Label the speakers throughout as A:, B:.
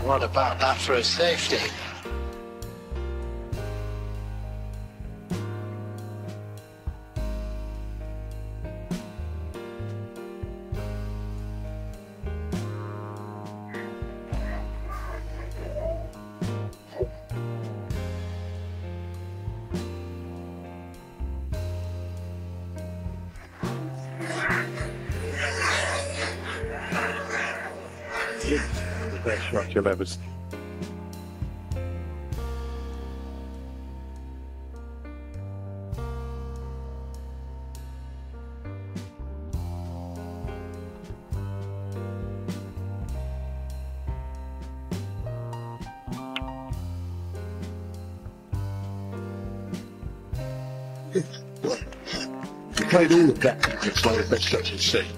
A: What about that for a safety?
B: The best shot you'll ever see.
C: You played all of that. It's like the best shot you've seen.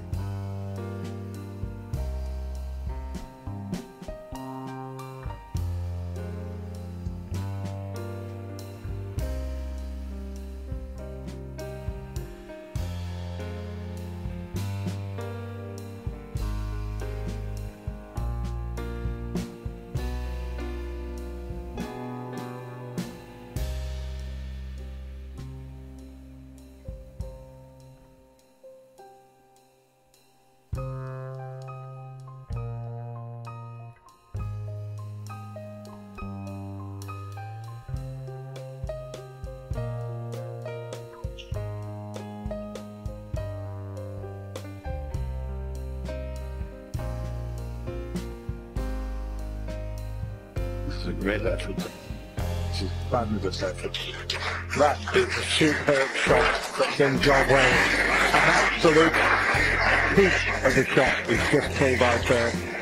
B: This is a great effort. This is fabulous effort. That is a superb shot from John Wayne. An absolute peak of the shot is just pulled out there.